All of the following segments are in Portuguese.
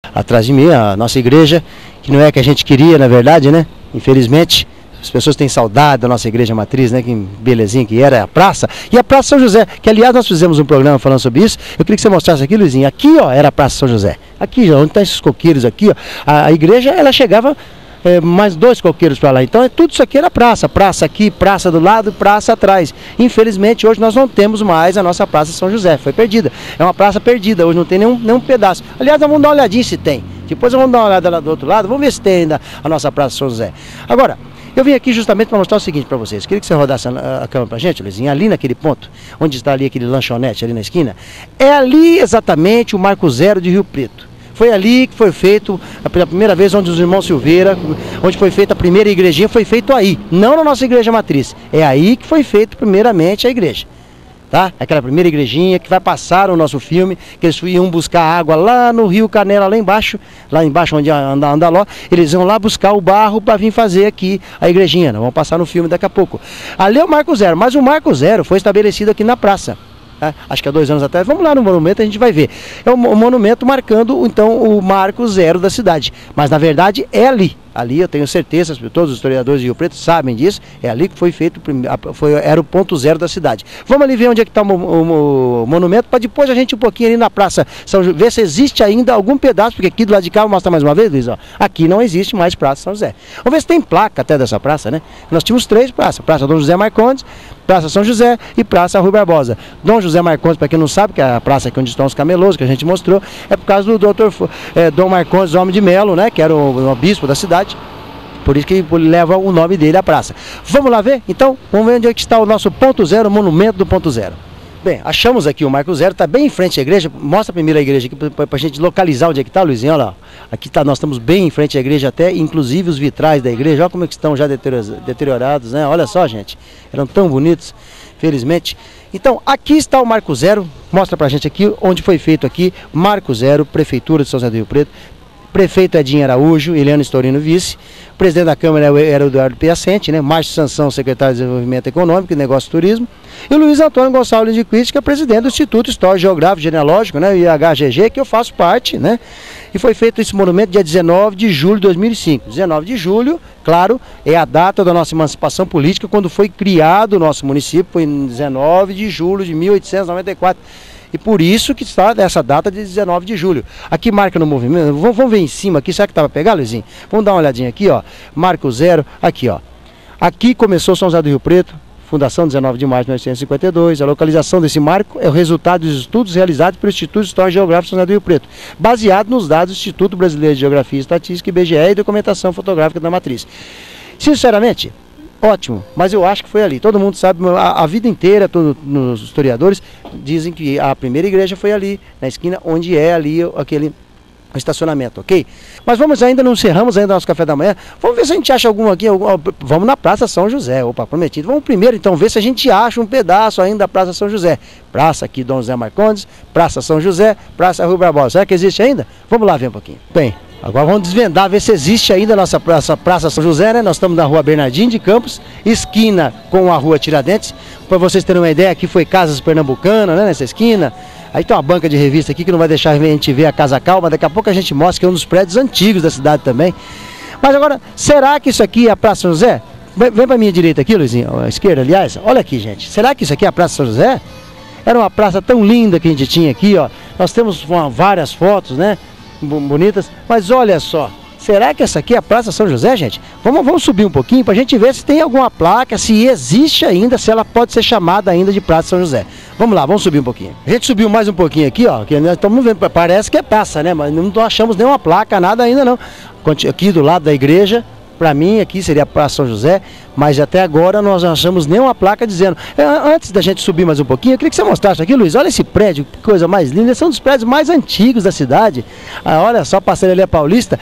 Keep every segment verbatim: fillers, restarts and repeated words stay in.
Atrás de mim, a nossa igreja, que não é a que a gente queria, na verdade, né? Infelizmente, as pessoas têm saudade da nossa igreja matriz, né? Que belezinha que era, a praça. E a Praça São José, que aliás nós fizemos um programa falando sobre isso. Eu queria que você mostrasse aqui, Luizinho. Aqui, ó, era a Praça São José. Aqui, ó, onde estão esses coqueiros aqui, ó. A, a igreja, ela chegava é, mais dois coqueiros para lá. Então, é, tudo isso aqui era praça. Praça aqui, praça do lado, praça atrás. Infelizmente, hoje nós não temos mais a nossa Praça São José. Foi perdida. É uma praça perdida. Hoje não tem nenhum, nenhum pedaço. Aliás, nós vamos dar uma olhadinha se tem. Depois vamos dar uma olhada lá do outro lado. Vamos ver se tem ainda a nossa Praça São José. Agora, eu vim aqui justamente para mostrar o seguinte para vocês. Queria que você rodasse a, a câmera para a gente, Luizinho, ali naquele ponto, onde está ali aquele lanchonete ali na esquina. É ali exatamente o Marco Zero de Rio Preto. Foi ali que foi feito, pela primeira vez, onde os irmãos Silveira, onde foi feita a primeira igrejinha, foi feito aí. Não na nossa igreja matriz. É aí que foi feito primeiramente a igreja. Tá? Aquela primeira igrejinha que vai passar o nosso filme, que eles iam buscar água lá no Rio Canela, lá embaixo, lá embaixo onde anda Andaló, eles iam lá buscar o barro para vir fazer aqui a igrejinha. Nós vamos passar no filme daqui a pouco. Ali é o Marco Zero, mas o Marco Zero foi estabelecido aqui na praça. Tá? Acho que há dois anos atrás. Vamos lá no monumento, a gente vai ver. É um monumento marcando então o Marco Zero da cidade. Mas na verdade é ali. Ali eu tenho certeza, todos os historiadores de Rio Preto sabem disso, é ali que foi feito, foi, era o ponto zero da cidade. Vamos ali ver onde é que está o, o, o monumento, para depois a gente ir um pouquinho ali na praça, São José, ver se existe ainda algum pedaço, porque aqui do lado de cá, vou mostrar mais uma vez, Luiz, ó, aqui não existe mais Praça São José. Vamos ver se tem placa até dessa praça, né? Nós tínhamos três praças, Praça Dom José Marcondes, Praça São José e Praça Rui Barbosa. Dom José Marcondes, para quem não sabe, que é a praça aqui onde estão os camelôs, que a gente mostrou, é por causa do doutor é, Dom Marcondes Homem de Melo, né? Que era o, o bispo da cidade. Por isso que leva o nome dele à praça. Vamos lá ver? Então, vamos ver onde é que está o nosso ponto zero, o monumento do ponto zero. Bem, achamos aqui o Marco Zero, está bem em frente à igreja. Mostra a primeira igreja aqui para a gente localizar onde é que está, Luizinho. Olha lá. Aqui tá, nós estamos bem em frente à igreja até, inclusive os vitrais da igreja. Olha como é que estão já deteriorados, né? Olha só, gente. Eram tão bonitos, felizmente. Então, aqui está o Marco Zero. Mostra para a gente aqui onde foi feito aqui. Marco Zero, Prefeitura de São José do Rio Preto. Prefeito Edinho Araújo, Eliano Storino vice, presidente da Câmara era o Eduardo Piacente, né? Márcio Sansão, secretário de Desenvolvimento Econômico e Negócio e Turismo, e o Luiz Antônio Gonçalves de Quist, que é presidente do Instituto Histórico Geográfico Genealógico, né? I H G G, que eu faço parte, né? E foi feito esse monumento dia dezenove de julho de dois mil e cinco. dezenove de julho, claro, é a data da nossa emancipação política, quando foi criado o nosso município, foi em dezenove de julho de mil oitocentos e noventa e quatro. E por isso que está essa data de dezenove de julho. Aqui marca no movimento, vamos, vamos ver em cima aqui, será que estava pegar, Luizinho? Vamos dar uma olhadinha aqui, ó, Marco Zero, aqui, ó. Aqui começou São José do Rio Preto, fundação dezenove de março de mil novecentos e cinquenta e dois. A localização desse marco é o resultado dos estudos realizados pelo Instituto Histórico e Geográfico de São José do Rio Preto, baseado nos dados do Instituto Brasileiro de Geografia e Estatística, I B G E, e documentação fotográfica da matriz. Sinceramente, ótimo, mas eu acho que foi ali. Todo mundo sabe, a, a vida inteira, todos os historiadores dizem que a primeira igreja foi ali, na esquina, onde é ali aquele estacionamento, ok? Mas vamos ainda, não encerramos ainda nosso café da manhã. Vamos ver se a gente acha algum aqui, algum, vamos na Praça São José, opa, prometido. Vamos primeiro então ver se a gente acha um pedaço ainda da Praça São José. Praça aqui Dom José Marcondes, Praça São José, Praça Rui Barbosa. Será que existe ainda? Vamos lá ver um pouquinho. Bem, agora vamos desvendar, ver se existe ainda a nossa praça, praça São José, né? Nós estamos na Rua Bernardino de Campos, esquina com a Rua Tiradentes. Para vocês terem uma ideia, aqui foi Casas Pernambucana, né? Nessa esquina. Aí tem uma banca de revista aqui que não vai deixar a gente ver a Casa Calma. Daqui a pouco a gente mostra que é um dos prédios antigos da cidade também. Mas agora, será que isso aqui é a Praça São José? Vem, vem para a minha direita aqui, Luizinho, à esquerda, aliás. Olha aqui, gente. Será que isso aqui é a Praça São José? Era uma praça tão linda que a gente tinha aqui, ó. Nós temos uma, várias fotos, né? Bonitas, mas olha só, será que essa aqui é a Praça São José, gente? Vamos, vamos subir um pouquinho para a gente ver se tem alguma placa, se existe ainda, se ela pode ser chamada ainda de Praça São José. Vamos lá, vamos subir um pouquinho. A gente subiu mais um pouquinho aqui, ó, que nós estamos vendo, parece que é praça, né? Mas não achamos nenhuma placa, nada ainda não. Aqui do lado da igreja, para mim aqui seria a Praça São José, mas até agora nós não achamos nenhuma placa dizendo. Antes da gente subir mais um pouquinho, eu queria que você mostrasse aqui, Luiz, olha esse prédio, que coisa mais linda, esse é um dos prédios mais antigos da cidade. Ah, olha só, passando ali a Paulista.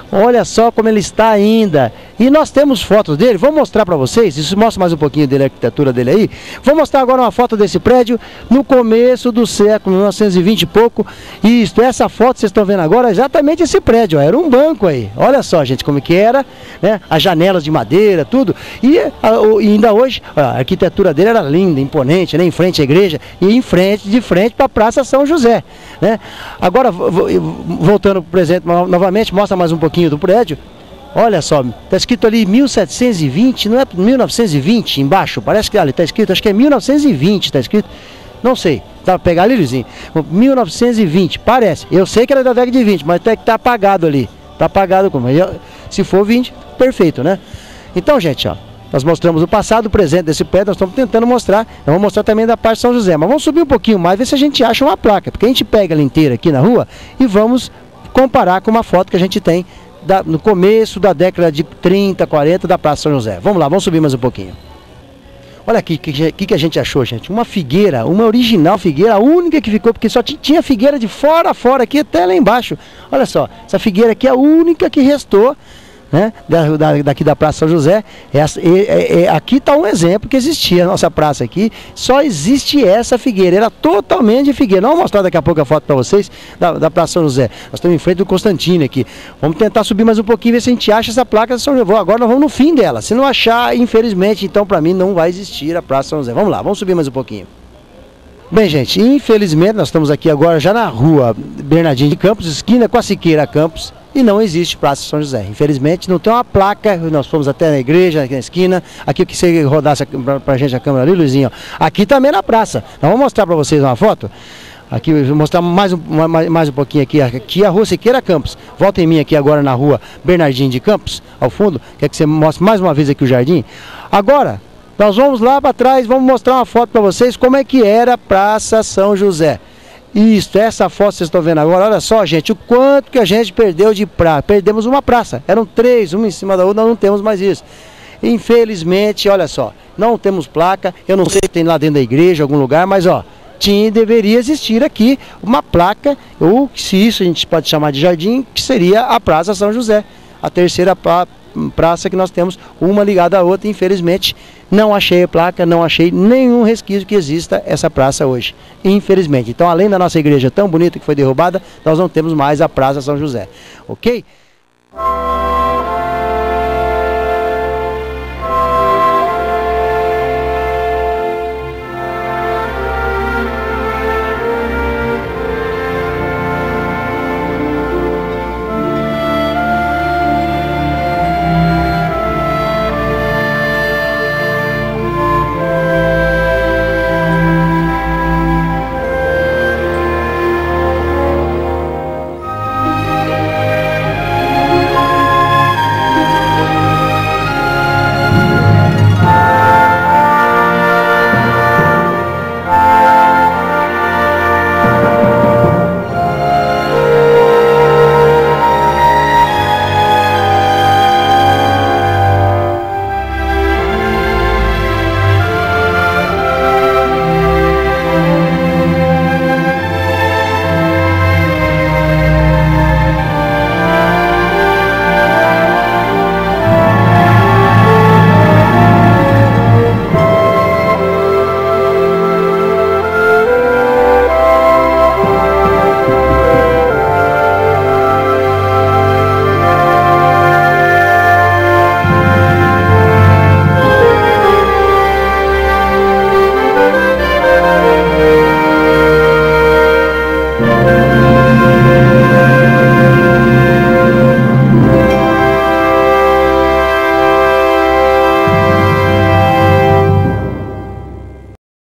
Olha só como ele está ainda. E nós temos fotos dele, vou mostrar para vocês, isso mostra mais um pouquinho dele, a arquitetura dele aí. Vou mostrar agora uma foto desse prédio no começo do século, mil novecentos e vinte e pouco. Isto, essa foto vocês estão vendo agora, é exatamente esse prédio, ó, era um banco aí. Olha só, gente, como que era, né? As janelas de madeira, tudo. E, a, o, e ainda hoje, ó, a arquitetura dele era linda, imponente, né? Em frente à igreja e em frente, de frente para a Praça São José, né? Agora, voltando para o presente novamente, mostra mais um pouquinho do prédio. Olha só, está escrito ali mil setecentos e vinte, não é mil novecentos e vinte embaixo? Parece que ali está escrito, acho que é mil novecentos e vinte, está escrito. Não sei, dá para pegar ali, Luizinho? mil novecentos e vinte, parece. Eu sei que era da década de vinte, mas tem que estar apagado ali. Está apagado como? Se for vinte, perfeito, né? Então, gente, ó, nós mostramos o passado, o presente desse prédio, nós estamos tentando mostrar. Nós vamos mostrar também da parte de São José, mas vamos subir um pouquinho mais, ver se a gente acha uma placa, porque a gente pega ela inteira aqui na rua e vamos comparar com uma foto que a gente tem da, no começo da década de trinta, quarenta da Praça São José. Vamos lá, vamos subir mais um pouquinho. Olha aqui o que, que, que a gente achou, gente. Uma figueira, uma original figueira, a única que ficou, porque só tinha figueira de fora a fora aqui até lá embaixo. Olha só, essa figueira aqui é a única que restou, né, da, da, daqui da Praça São José. Essa, é, é, é, aqui está um exemplo que existia a nossa praça aqui, só existe essa figueira, era totalmente de figueira. Não vou mostrar daqui a pouco a foto para vocês da, da Praça São José. Nós estamos em frente do Constantino aqui. Vamos tentar subir mais um pouquinho, ver se a gente acha essa placa de São José. Agora nós vamos no fim dela. Se não achar, infelizmente, então para mim não vai existir a Praça São José. Vamos lá, vamos subir mais um pouquinho. Bem, gente, infelizmente nós estamos aqui agora já na rua Bernardino de Campos, esquina com a Siqueira Campos, e não existe Praça São José. Infelizmente não tem uma placa, nós fomos até na igreja, aqui na esquina, aqui que você rodasse para a gente a câmera ali, Luizinho, ó. Aqui também na praça. Nós vamos mostrar para vocês uma foto. Aqui, vou mostrar mais um, mais, mais um pouquinho aqui, aqui a rua Siqueira Campos. Volta em mim aqui agora na rua Bernardino de Campos, ao fundo. Quer que você mostre mais uma vez aqui o jardim? Agora, nós vamos lá para trás, vamos mostrar uma foto para vocês como é que era a Praça São José. Isso, essa foto vocês estão vendo agora, olha só, gente, o quanto que a gente perdeu de praça. Perdemos uma praça, eram três, uma em cima da outra, nós não temos mais isso. Infelizmente, olha só, não temos placa, eu não sei se tem lá dentro da igreja, algum lugar, mas ó, tinha, deveria existir aqui uma placa, ou se isso a gente pode chamar de jardim, que seria a Praça São José, a terceira praça. praça que nós temos, uma ligada à outra. Infelizmente não achei a placa, não achei nenhum resquício que exista essa praça hoje, infelizmente. Então, além da nossa igreja tão bonita que foi derrubada, nós não temos mais a Praça São José, ok?